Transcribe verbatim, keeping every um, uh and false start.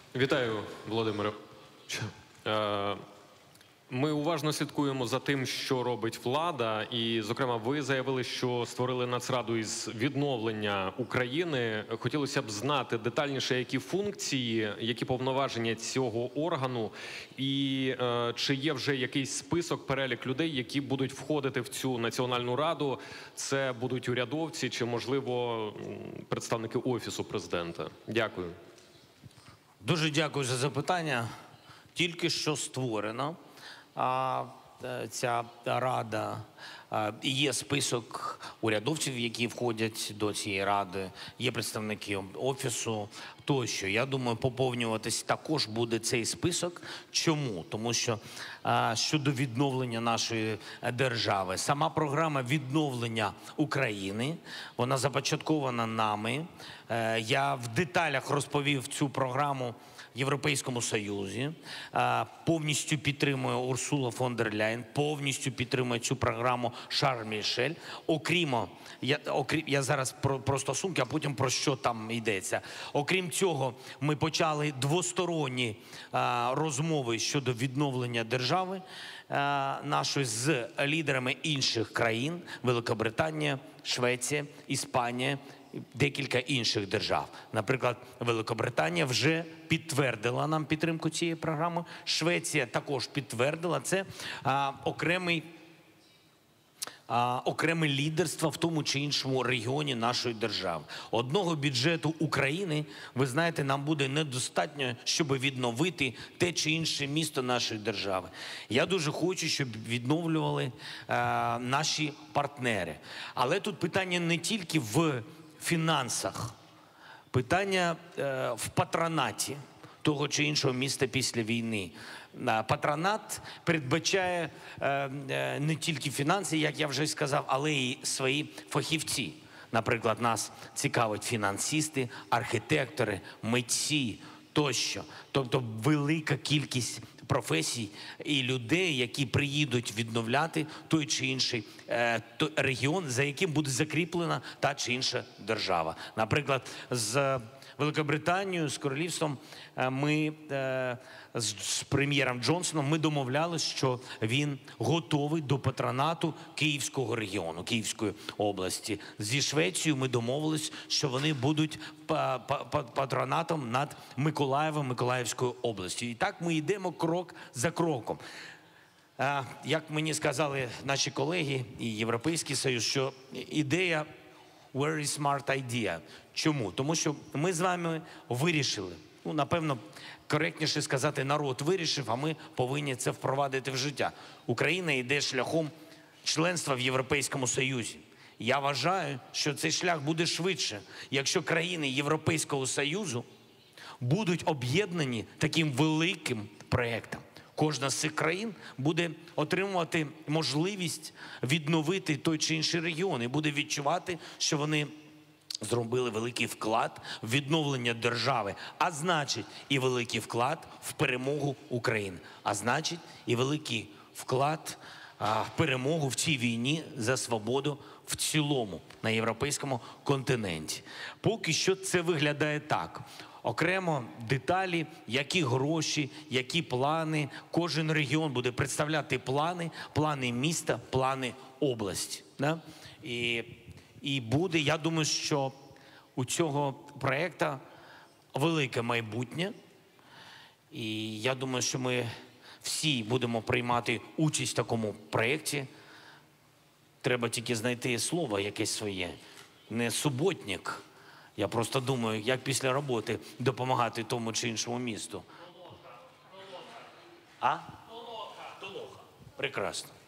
Вітаю, Володимире. Ми уважно слідкуємо за тим, що робить влада, і, зокрема, ви заявили, що створили Нацраду із відновлення України. Хотілося б знати детальніше, які функції, які повноваження цього органу, і е, чи є вже якийсь список, перелік людей, які будуть входити в цю Національну раду. Це будуть урядовці чи, можливо, представники Офісу президента. Дякую. Дуже дякую за запитання. Тільки що створено а, ця рада. А, є список урядовців, які входять до цієї ради, є представники Офісу тощо. Я думаю, поповнюватись також буде цей список. Чому? Тому що а, щодо відновлення нашої держави, сама програма відновлення України, вона започаткована нами. Е, я в деталях розповів цю програму в Європейському Союзі, повністю підтримує Урсула фон дер Ляєн, повністю підтримує цю програму Шарль Мішель. Окрім, я, окрім, я зараз про, про стосунки, а потім про що там йдеться. Окрім цього, ми почали двосторонні а, розмови щодо відновлення держави а, нашої з лідерами інших країн: Великобританія, Швеція, Іспанія, декілька інших держав. Наприклад, Великобританія вже підтвердила нам підтримку цієї програми. Швеція також підтвердила. Це а, окремий, а, окреме лідерство в тому чи іншому регіоні нашої держави. Одного бюджету України, ви знаєте, нам буде недостатньо, щоб відновити те чи інше місто нашої держави. Я дуже хочу, щоб відновлювали а, наші партнери. Але тут питання не тільки в фінансах, питання е, в патронаті того чи іншого міста після війни. Патронат передбачає е, е, не тільки фінанси, як я вже сказав, але й свої фахівці. Наприклад, нас цікавить фінансисти, архітектори, митці тощо. Тобто велика кількість професій і людей, які приїдуть відновляти той чи інший е, той регіон, за яким буде закріплена та чи інша держава. Наприклад, з Великобританією, з Королівством е, ми е, з, з прем'єром Джонсоном ми домовлялися, що він готовий до патронату Київського регіону, Київської області. Зі Швецією ми домовились, що вони будуть па па патронатом над Миколаєвом, Миколаївською областю. І так ми йдемо крок за кроком. А, як мені сказали наші колеги і Європейський Союз, що ідея very smart idea. Чому? Тому що ми з вами вирішили, ну, напевно, коректніше сказати, народ вирішив, а ми повинні це впровадити в життя. Україна йде шляхом членства в Європейському Союзі. Я вважаю, що цей шлях буде швидше, якщо країни Європейського Союзу будуть об'єднані таким великим проєктом. Кожна з цих країн буде отримувати можливість відновити той чи інший регіон і буде відчувати, що вони зробили великий вклад в відновлення держави, а значить і великий вклад в перемогу України, а значить і великий вклад а, в перемогу в цій війні за свободу в цілому на європейському континенті. Поки що це виглядає так. Окремо деталі, які гроші, які плани. Кожен регіон буде представляти плани, плани міста, плани області. Да? І, і буде, я думаю, що у цього проєкту велике майбутнє. І я думаю, що ми всі будемо приймати участь в такому проєкті. Треба тільки знайти слово якесь своє. Не суботник. Я просто думаю, як після роботи допомагати тому чи іншому місту. А? Толока. Толока. Прекрасно.